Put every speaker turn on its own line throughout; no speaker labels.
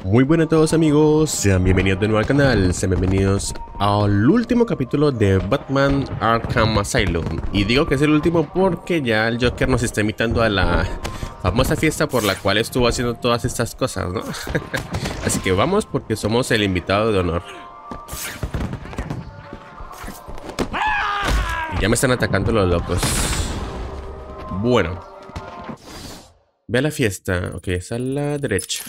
Muy buenas a todos amigos, sean bienvenidos de nuevo al canal, sean bienvenidos al último capítulo de Batman Arkham Asylum. Y digo que es el último porque ya el Joker nos está invitando a la famosa fiesta por la cual estuvo haciendo todas estas cosas, ¿no? Así que vamos porque somos el invitado de honor. Y ya me están atacando los locos. Bueno, ve a la fiesta, ok, es a la derecha.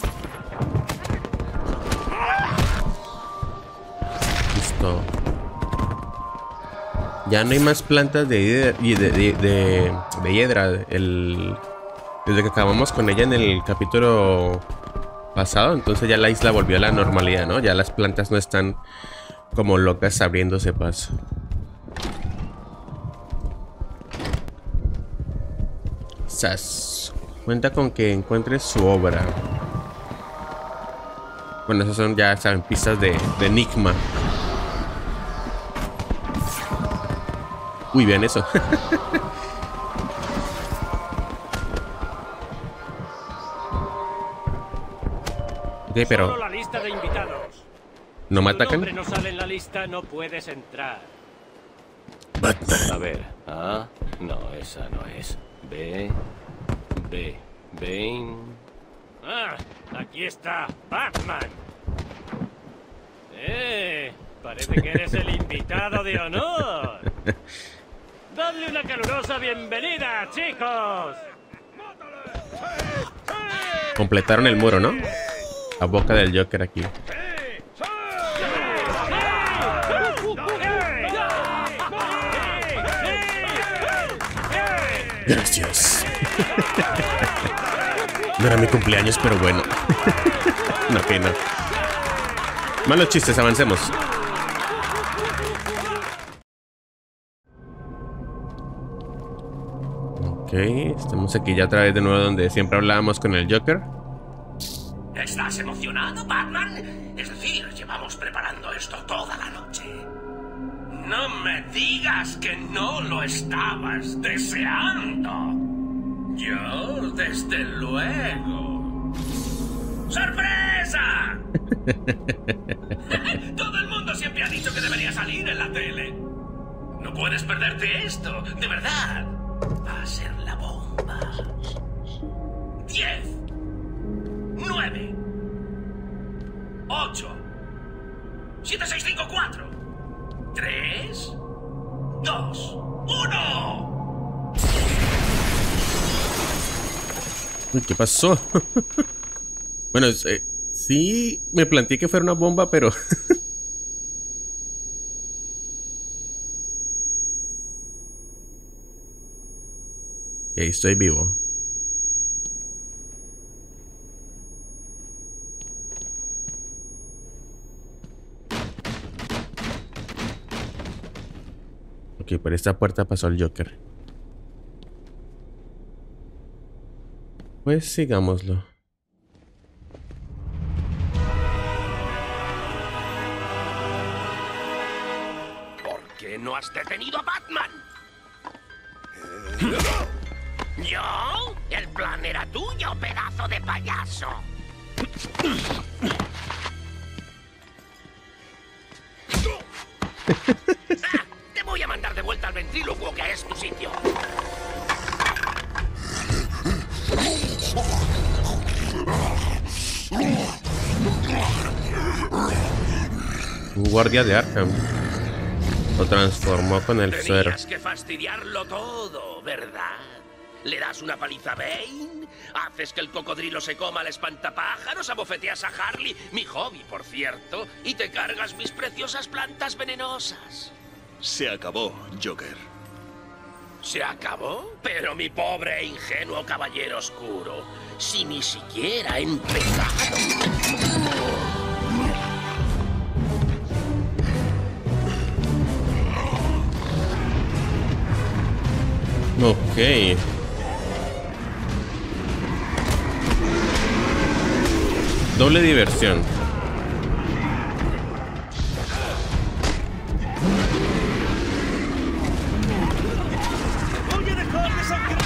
Ya no hay más plantas de hiedra. Desde que acabamos con ella en el capítulo pasado, entonces ya la isla volvió a la normalidad, ¿no? Ya las plantas no están como locas abriéndose paso. Sas. Cuenta con que encuentres su obra. Bueno, esas son, ya saben, pistas de enigma. Uy, vean eso. Ok, pero
solo la lista de invitados.
¿no me
Si tu
atacan?
nombre no sale en la lista, no puedes entrar.
Batman.
A ver, A, no, esa no es. B. Ah, aquí está, Batman. Parece que eres el invitado de honor. Dadle una calurosa bienvenida, chicos.
Completaron el muro, ¿no? La boca del Joker aquí. Gracias. No era mi cumpleaños, pero bueno. No, que no. Malos chistes, avancemos. Ok, estamos aquí ya otra vez de nuevo donde siempre hablábamos con el Joker.
¿Estás emocionado, Batman? Es decir, llevamos preparando esto toda la noche. No me digas que no lo estabas deseando. Yo, desde luego. ¡Sorpresa! Todo el mundo siempre ha dicho que debería salir en la tele. No puedes perderte esto, de verdad. Va a ser la bomba. 10, 9, 8, 7, 6, 5, 4, 3, 2, 1.
Uy, ¿qué pasó? Bueno, sí me planteé que fuera una bomba, pero... Ok, estoy vivo. Ok, por esta puerta pasó el Joker. Pues sigámoslo.
¿Por qué no has detenido a Batman? ¿Yo? El plan era tuyo, pedazo de payaso. Te voy a mandar de vuelta al ventrílocuo, que es tu sitio.
Un guardia de Arkham. Lo transformó con el suero.
Tenías que fastidiarlo todo, ¿verdad? Le das una paliza a Bane, haces que el cocodrilo se coma al espantapájaros, abofeteas a Harley, mi hobby, por cierto, y te cargas mis preciosas plantas venenosas.
Se acabó, Joker.
¿Se acabó? Pero mi pobre e ingenuo caballero oscuro, si ni siquiera he empezado.
Ok. Doble diversión.
Voy a dejar de sangrar.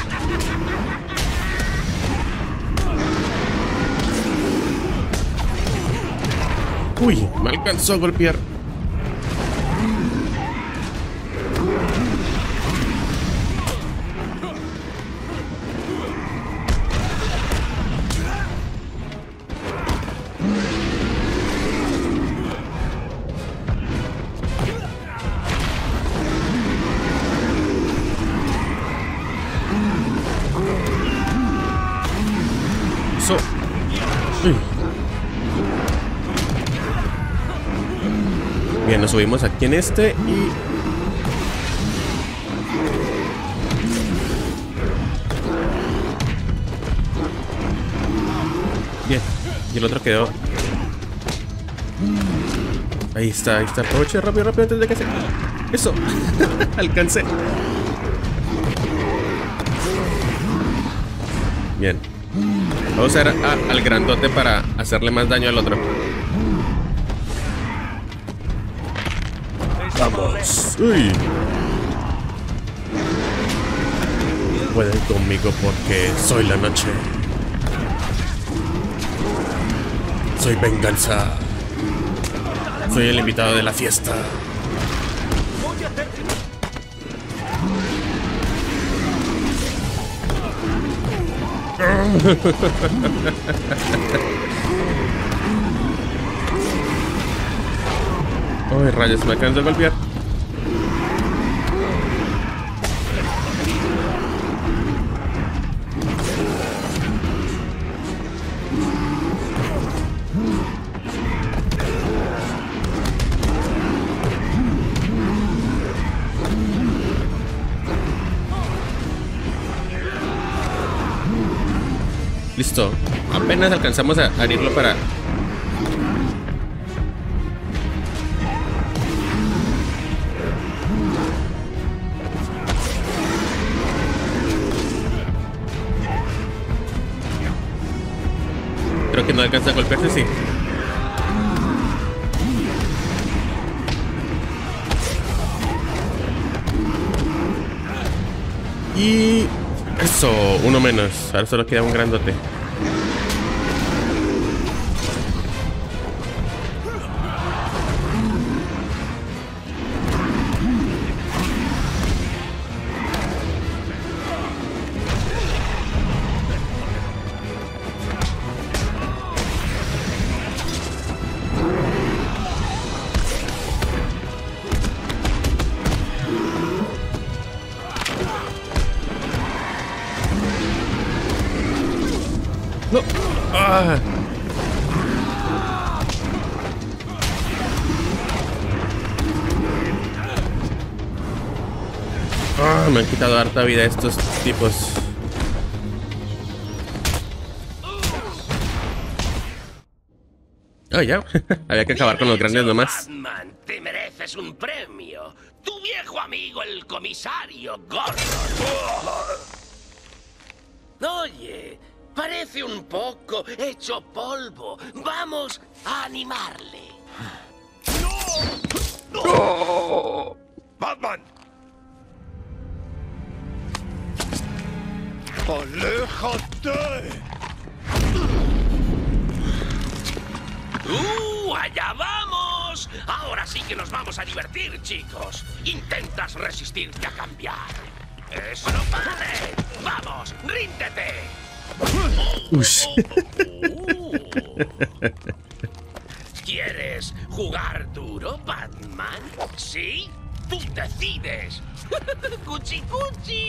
Uy, me alcanzó a golpear. Eso. Uy. Bien, nos subimos aquí en este y... Bien, y el otro quedó... Ahí está, ahí está. Aproveche rápido, rápido antes de que se... Eso, alcancé. Bien. Vamos a usar al grandote para hacerle más daño al otro. Vamos. Uy. Pueden conmigo porque soy la noche. Soy venganza. Soy el invitado de la fiesta. Ay, rayos, me alcanzó a golpear. Listo. Apenas alcanzamos a herirlo para... Creo que no alcanza a golpearse, sí. Y... Eso, uno menos. Ahora solo queda un grandote. No. Ah. Ah, me han quitado harta vida estos tipos. Oh, ya. Había que acabar con los grandes nomás.
Batman, te mereces un premio. Tu viejo amigo, el comisario Gordon. Oye, parece un poco hecho polvo. Vamos a animarle.
¡No! ¡Batman! ¡Aléjate!
¡Allá vamos! Ahora sí que nos vamos a divertir, chicos. Intentas resistirte a cambiar. ¡Eso no pare! ¡Vamos, ríndete! ¿Quieres jugar duro, Batman? ¿Sí? ¡Tú decides! ¡Cuchi, cuchi!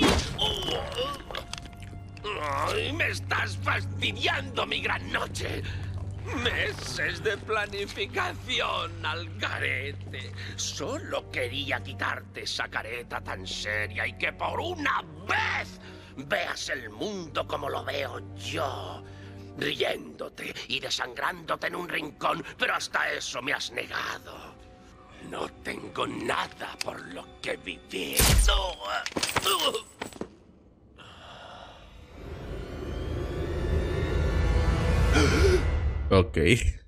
¡Ay, me estás fastidiando mi gran noche! Meses de planificación al garete. Solo quería quitarte esa careta tan seria y que por una vez veas el mundo como lo veo yo. Riéndote y desangrándote en un rincón, pero hasta eso me has negado. No tengo nada por lo que vivir.
Ok.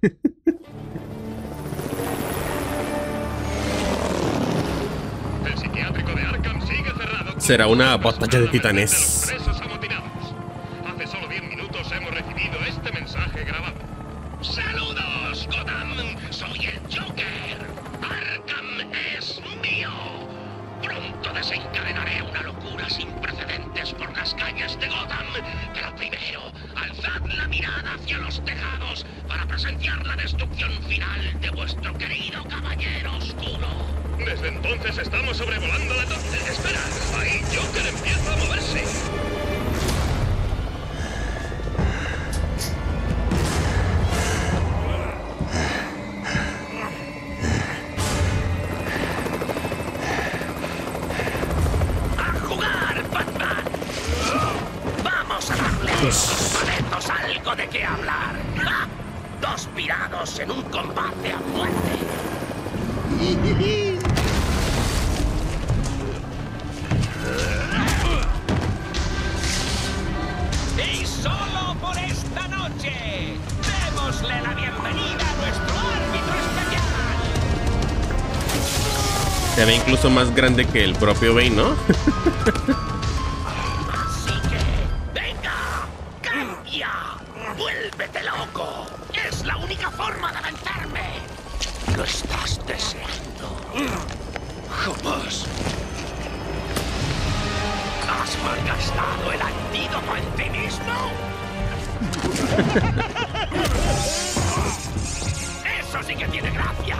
El psiquiátrico de Arkham sigue cerrado.
Será una batalla de titanes.
Los presos amotinados. Hace solo 10 minutos hemos recibido este mensaje grabado. ¡Saludos, Gotham! Soy
tejados para presenciar la destrucción final de vuestro querido caballero oscuro.
Desde entonces estamos sobrevolando la torre.
Espera, ahí Joker empieza a moverse. ¡A jugar, Batman! ¡Vamos a darle a estos paletos algo de qué hablar! ¡Ja! Dos pirados en un combate a muerte. Y solo por esta noche, démosle la bienvenida a nuestro árbitro especial.
Se ve incluso más grande que el propio Bane, ¿no?
Así que, venga, cambia, vuélvete loco. Es la única forma de vencerme. Lo estás deseando. Jamás. ¿Has malgastado el antídoto en ti mismo? Eso sí que tiene gracia.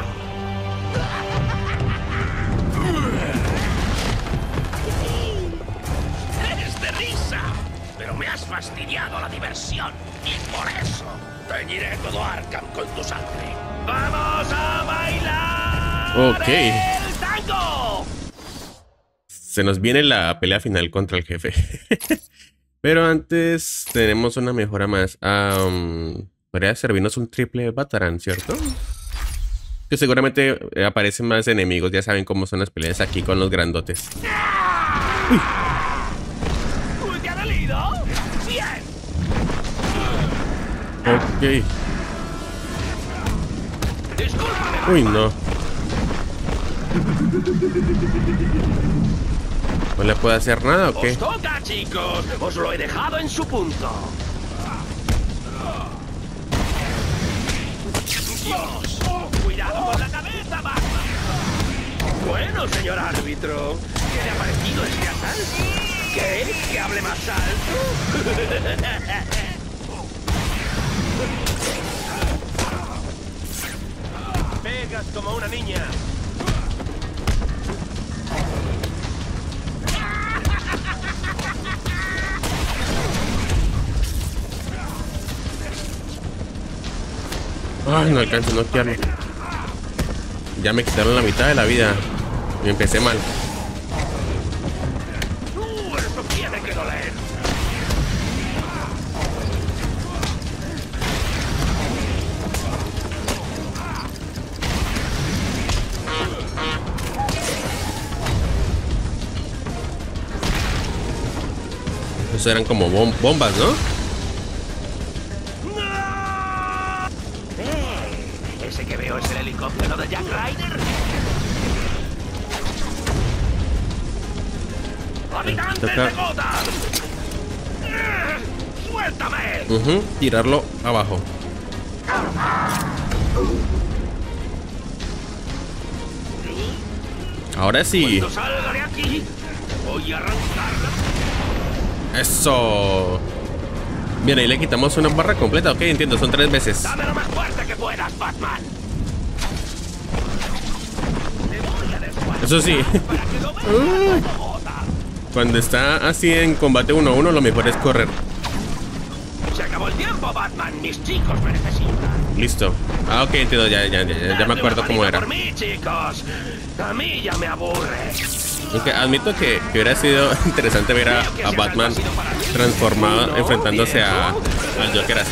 Es de risa, pero me has fastidiado la diversión y por eso teñiré todo Arkham con tu sangre. ¡Vamos a bailar!
Ok.
¡El tango!
Se nos viene la pelea final contra el jefe. Pero antes tenemos una mejora más. Podría servirnos un triple Batarang, ¿cierto? Que seguramente aparecen más enemigos. Ya saben cómo son las peleas aquí con los grandotes.
¿Te ha dolido? ¡Bien!
Ok.
Discúlpame.
Uy, no. ¿No le puedo hacer nada o qué?
¡Os toca, chicos! ¡Os lo he dejado en su punto! ¡Dios! ¡Cuidado con la cabeza, Batman! Bueno, señor árbitro, ¿qué le ha parecido este asalto? ¿Qué? ¿Que hable más alto? Pegas como una niña.
Ay, no alcanzo a noquearlo. Ya me quitaron la mitad de la vida. Y empecé mal.
Eso tiene que doler.
Esos eran como bombas, ¿no?
Ese que veo es el helicóptero de Jack Ryder. ¡Habitantes
Toca.
de Gotham! ¡Suéltame!
Tirarlo abajo. Ahora sí.
Cuando salga de aquí, voy a arrancarla.
Eso. Bien, ahí le quitamos una barra completa. Ok, entiendo, son 3 veces.
Dame lo más fuerte que puedas, Batman. Te voy a descuartizar
Eso sí.
para que lo veas como Gotham.
Cuando está así en combate 1-1, lo mejor es correr.
Se acabó el tiempo, Batman. Mis chicos me necesitan.
Listo. Ah, ok, entiendo, ya me acuerdo cómo era.
Por mí, chicos. A mí ya me aburre.
Aunque admito que hubiera sido interesante ver a Batman transformado, enfrentándose al Joker así.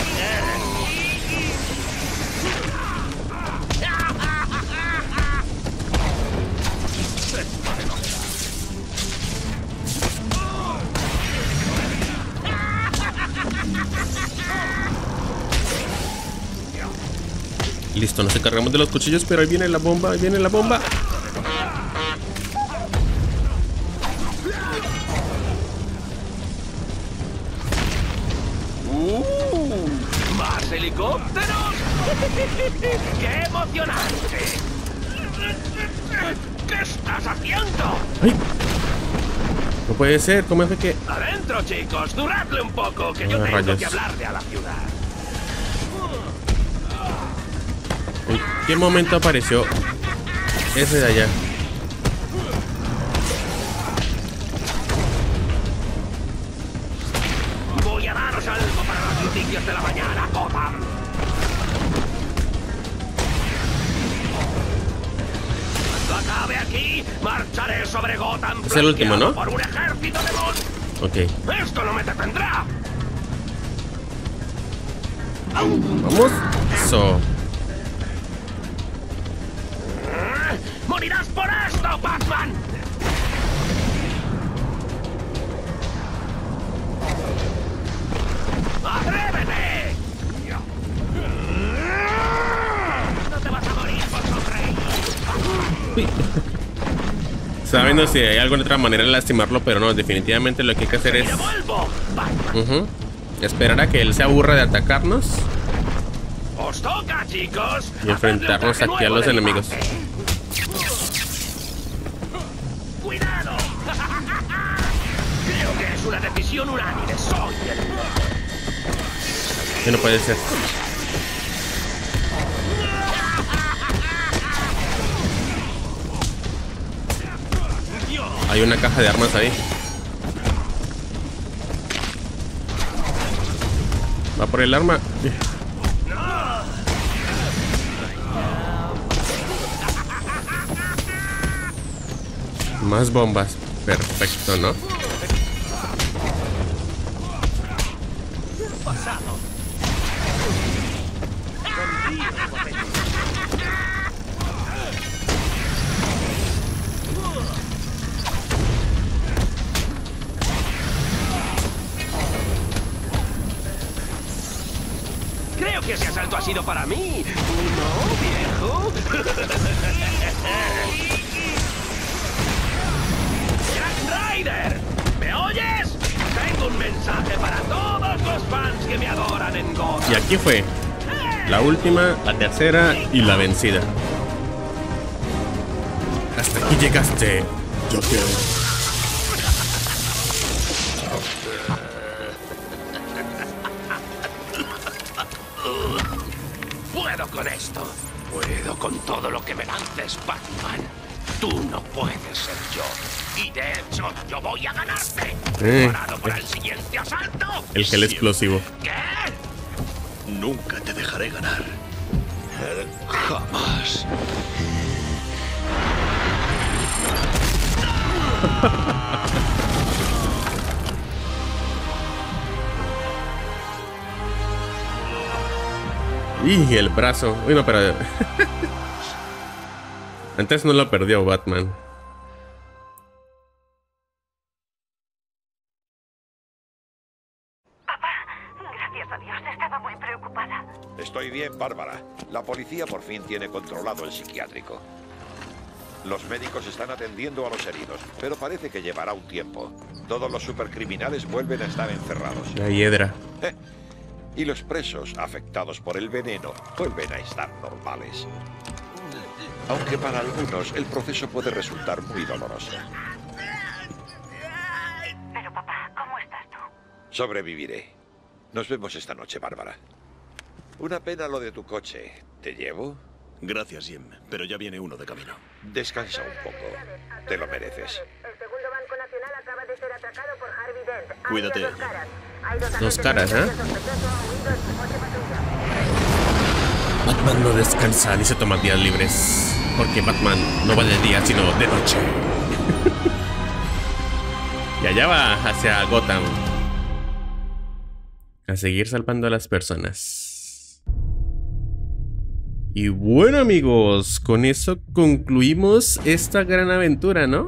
Listo, nos encargamos de los cuchillos, pero ahí viene la bomba, ahí viene la bomba.
¿Más helicópteros? ¡Qué emocionante! ¿Qué estás haciendo?
¡Ay! No puede ser, ¿cómo es que...?
Adentro, chicos, duradle un poco, que yo tengo
rayos.
que hablarle a la ciudad.
qué momento apareció ese de allá?
Voy a daros algo para las noticias de la mañana, Gotham. Cuando acabe aquí, marcharé sobre Gotham.
Es el último, ¿no?
Por un ejército de monstruos.
Ok.
Esto no me detendrá.
Vamos. Eso.
¡Morirás por esto, Batman! ¡Atrévete! No te vas a morir por sonreír.
Estaba viendo si hay alguna otra manera de lastimarlo, pero no, definitivamente lo que hay que hacer es
¡Me vuelvo, Batman!
esperar a que él se aburra de atacarnos
¡Os toca, chicos!
y enfrentarnos
Hacedle un
aquí a
traje
los
nuevo de
enemigos.
base. ¡Cuidado! Creo que es una decisión unánime. Soy el...
Que no puede ser. Hay una caja de armas ahí. Va por el arma. Más bombas. Perfecto, ¿no?
Creo que ese asalto ha sido para mí. ¿No, viejo? ¡Jack Ryder! ¿Me oyes? Tengo un mensaje para todos los fans que me adoran en Gotham.
Y aquí fue la última, la tercera y la vencida. Hasta aquí llegaste, Joker.
Puedo con esto. Puedo con todo lo que me lances, Batman. Tú no puedes ser yo. Y de hecho, yo voy a ganarte. ¿Preparado para el siguiente asalto?
El gel explosivo.
¿Qué?
Nunca te dejaré ganar. Jamás.
Y el brazo. Uy, no, pero... Antes no lo perdió Batman.
Papá, gracias a Dios, estaba muy preocupada.
Estoy bien, Bárbara. La policía por fin tiene controlado el psiquiátrico. Los médicos están atendiendo a los heridos, pero parece que llevará un tiempo. Todos los supercriminales vuelven a estar encerrados.
La hiedra.
Y los presos afectados por el veneno vuelven a estar normales. Aunque para algunos el proceso puede resultar muy doloroso.
Pero papá, ¿cómo estás tú?
Sobreviviré. Nos vemos esta noche, Bárbara. Una pena lo de tu coche. ¿Te llevo?
Gracias, Jim, pero ya viene uno de camino.
Descansa un poco. Te lo mereces.
El segundo Banco Nacional acaba de ser atacado por Harvey Dent. Hay
Cuídate.
dos caras. Hay dos
Dos
agentes
caras, ¿eh?
de sospechoso huido en su coche patrulla.
Batman no descansa ni se toma días libres. Porque Batman no va de día, sino de noche. Y allá va hacia Gotham. A seguir salvando a las personas. Y bueno, amigos, con eso concluimos esta gran aventura, ¿no?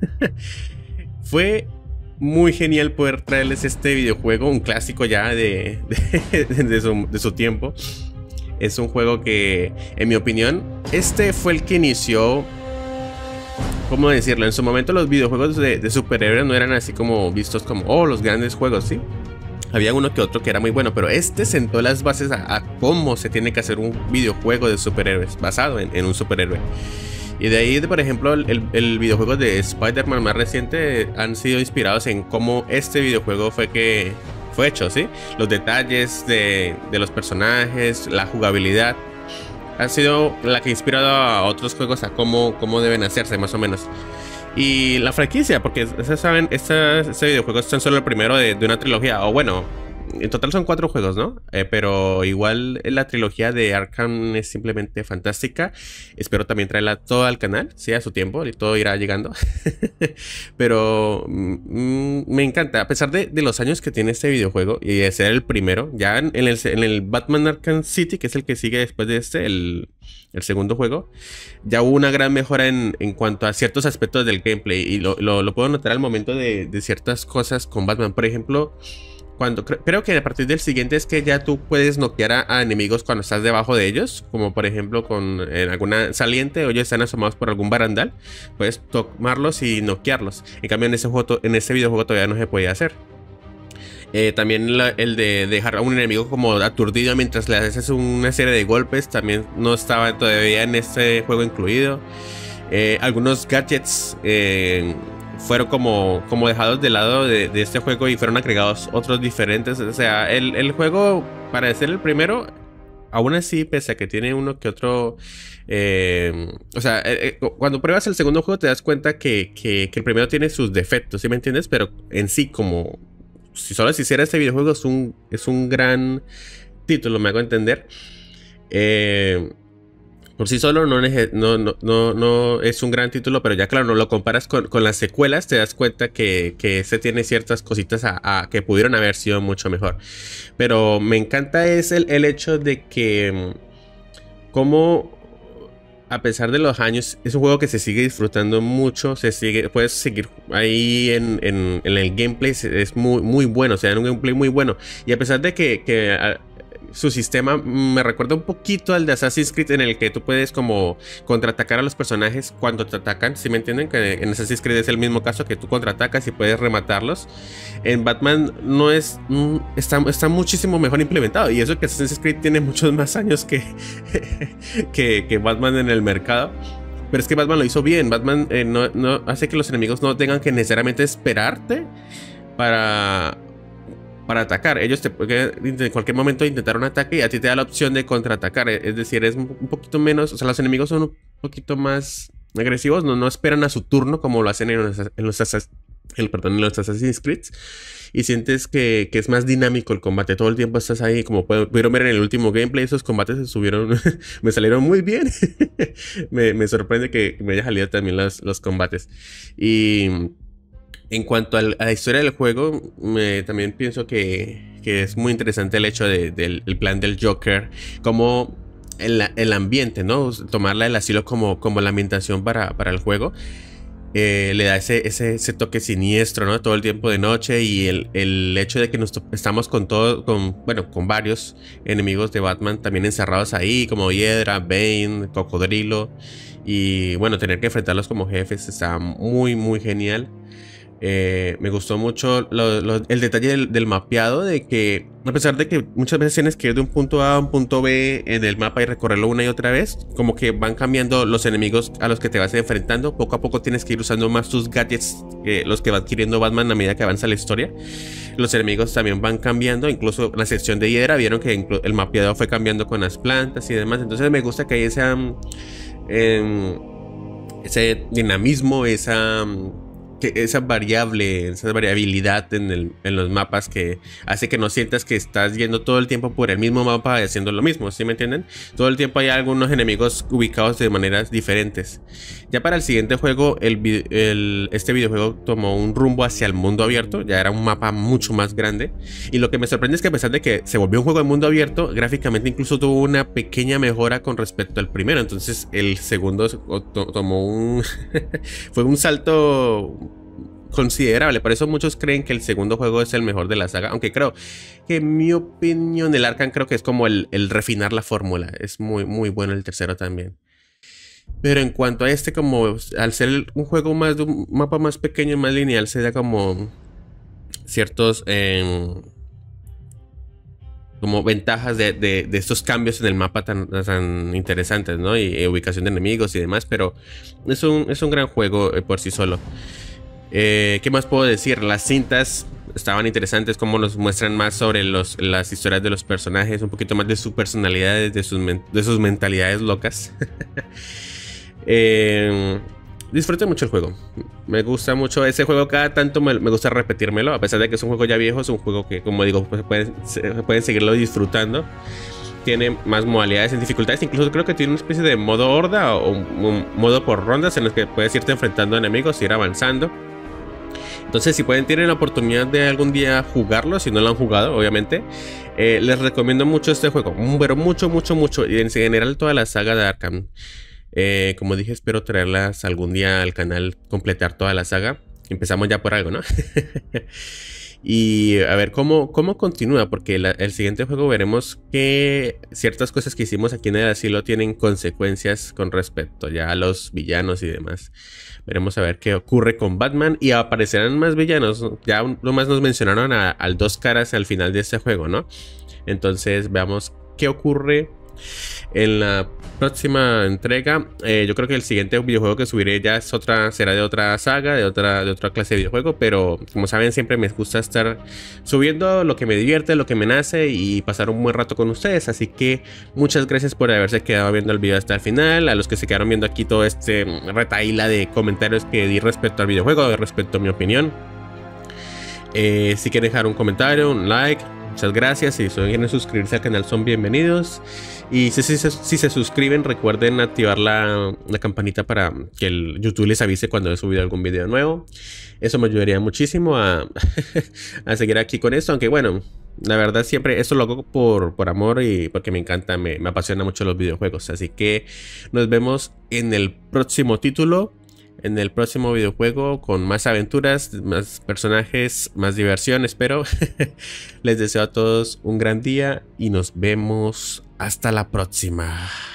Fue muy genial poder traerles este videojuego, un clásico ya de su tiempo. Es un juego que, en mi opinión, este fue el que inició... ¿Cómo decirlo? En su momento los videojuegos de superhéroes no eran así como vistos como, oh, los grandes juegos, ¿sí? Había uno que otro que era muy bueno, pero este sentó las bases a cómo se tiene que hacer un videojuego de superhéroes, basado en un superhéroe. Y de ahí, por ejemplo, el videojuego de Spider-Man más reciente han sido inspirados en cómo este videojuego fue hecho, ¿sí? Los detalles de los personajes, la jugabilidad. ha sido la que ha inspirado a otros juegos a cómo deben hacerse, más o menos. Y la franquicia, porque saben, este videojuego es tan solo el primero de una trilogía, o bueno, en total son 4 juegos, ¿no? Pero igual la trilogía de Arkham es simplemente fantástica. Espero también traerla todo al canal, sí, a su tiempo, y todo irá llegando. Pero me encanta, a pesar de los años que tiene este videojuego y de ser el primero, ya en el Batman Arkham City, que es el que sigue después de este, el segundo juego, ya hubo una gran mejora en cuanto a ciertos aspectos del gameplay. Y lo puedo notar al momento de ciertas cosas con Batman. Por ejemplo, creo que a partir del siguiente es que ya tú puedes noquear a enemigos cuando estás debajo de ellos, como por ejemplo en alguna saliente o ellos están asomados por algún barandal, puedes tomarlos y noquearlos. En cambio en ese videojuego todavía no se podía hacer. También el de dejar a un enemigo como aturdido mientras le haces una serie de golpes también no estaba todavía en este juego incluido. Algunos gadgets fueron como dejados de lado de este juego y fueron agregados otros diferentes. O sea, el juego, para ser el primero, aún así, pese a que tiene uno que otro... o sea, cuando pruebas el segundo juego te das cuenta que el primero tiene sus defectos, ¿sí me entiendes? Pero en sí, como... Si solo se hiciera este videojuego, es un gran título, me hago entender. Por sí solo no es un gran título, pero ya claro, no lo comparas con las secuelas, te das cuenta que se tiene ciertas cositas que pudieron haber sido mucho mejor. Pero me encanta es el hecho de que como a pesar de los años, es un juego que se sigue disfrutando mucho, puedes seguir ahí en el gameplay, es muy bueno, o sea, en un gameplay muy bueno. Y a pesar de que su sistema me recuerda un poquito al de Assassin's Creed, en el que tú puedes como contraatacar a los personajes cuando te atacan, ¿sí me entienden? Que en Assassin's Creed es el mismo caso, que tú contraatacas y puedes rematarlos. En Batman no está muchísimo mejor implementado, y eso que Assassin's Creed tiene muchos más años que Batman en el mercado. Pero es que Batman lo hizo bien. Batman no hace que los enemigos no tengan que necesariamente esperarte para atacar. Ellos en cualquier momento intentar un ataque y a ti te da la opción de contraatacar. Es decir, es un poquito menos, o sea, los enemigos son un poquito más agresivos, no esperan a su turno como lo hacen en los Assassin's Creed. Y sientes que es más dinámico el combate. Todo el tiempo estás ahí, como pudieron ver en el último gameplay. Esos combates me salieron muy bien. me sorprende que me haya salido también los combates. Y en cuanto a la historia del juego, también pienso que es muy interesante el hecho del plan del Joker, como el ambiente, ¿no? Tomarla el asilo como la ambientación para el juego. Le da ese toque siniestro, ¿no? Todo el tiempo de noche, y el hecho de que estamos con varios enemigos de Batman también encerrados ahí, como Hiedra, Bane, Cocodrilo, y bueno, tener que enfrentarlos como jefes está muy genial. Me gustó mucho el detalle del mapeado, de que a pesar de que muchas veces tienes que ir de un punto A a un punto B en el mapa y recorrerlo una y otra vez, como que van cambiando los enemigos a los que te vas enfrentando. Poco a poco tienes que ir usando más tus gadgets, los que va adquiriendo Batman a medida que avanza la historia. Los enemigos también van cambiando, incluso la sección de Hiedra, vieron que el mapeado fue cambiando con las plantas y demás. Entonces me gusta que hay ese dinamismo, esa variabilidad en los mapas, que hace que no sientas que estás yendo todo el tiempo por el mismo mapa y haciendo lo mismo, ¿sí me entienden? Todo el tiempo hay algunos enemigos ubicados de maneras diferentes. Ya para el siguiente juego, este videojuego tomó un rumbo hacia el mundo abierto, ya era un mapa mucho más grande, y lo que me sorprende es que a pesar de que se volvió un juego de mundo abierto, gráficamente incluso tuvo una pequeña mejora con respecto al primero. Entonces el segundo tomó fue un salto considerable. Por eso muchos creen que el segundo juego es el mejor de la saga, aunque creo que, en mi opinión, el Arkham creo que es como el refinar la fórmula. Es muy bueno el tercero también. Pero en cuanto a este, como al ser un juego más de un mapa más pequeño, más lineal, se da como ciertos como ventajas de estos cambios en el mapa tan interesantes, ¿no? Y ubicación de enemigos y demás. Pero es un gran juego por sí solo. ¿Qué más puedo decir? Las cintas estaban interesantes, como nos muestran más sobre las historias de los personajes, un poquito más de sus personalidades, de sus mentalidades locas. Disfruté mucho el juego. Me gusta mucho ese juego. Cada tanto me gusta repetírmelo. A pesar de que es un juego ya viejo, es un juego que, como digo, pues pueden seguirlo disfrutando. Tiene más modalidades en dificultades. Incluso creo que tiene una especie de modo horda o un modo por rondas en los que puedes irte enfrentando a enemigos y ir avanzando. Entonces, si tienen la oportunidad de algún día jugarlo, si no lo han jugado, obviamente, les recomiendo mucho este juego. Pero mucho, mucho, mucho. Y en general toda la saga de Arkham. Como dije, espero traerlas algún día al canal, completar toda la saga. Empezamos ya por algo, ¿no? Y a ver cómo continúa, porque el siguiente juego veremos que ciertas cosas que hicimos aquí en el asilo tienen consecuencias con respecto ya a los villanos y demás. Veremos a ver qué ocurre con Batman y aparecerán más villanos. Ya nomás nos mencionaron al Dos Caras al final de este juego, ¿no? Entonces veamos qué ocurre en la próxima entrega. Yo creo que el siguiente videojuego que subiré ya será de otra saga, de otra clase de videojuego. Pero como saben, siempre me gusta estar subiendo lo que me divierte, lo que me nace y pasar un buen rato con ustedes. Así que muchas gracias por haberse quedado viendo el video hasta el final. A los que se quedaron viendo aquí todo este retaíla de comentarios que di respecto al videojuego, respecto a mi opinión. Si quieren dejar un comentario, un like, muchas gracias. Si quieren suscribirse al canal, son bienvenidos. Y si se suscriben, recuerden activar la campanita para que el YouTube les avise cuando he subido algún video nuevo. Eso me ayudaría muchísimo a seguir aquí con esto. Aunque bueno, la verdad siempre esto lo hago por amor y porque me encanta, me apasiona mucho los videojuegos. Así que nos vemos en el próximo título, en el próximo videojuego, con más aventuras, más personajes, más diversión, espero. Les deseo a todos un gran día y nos vemos hasta la próxima.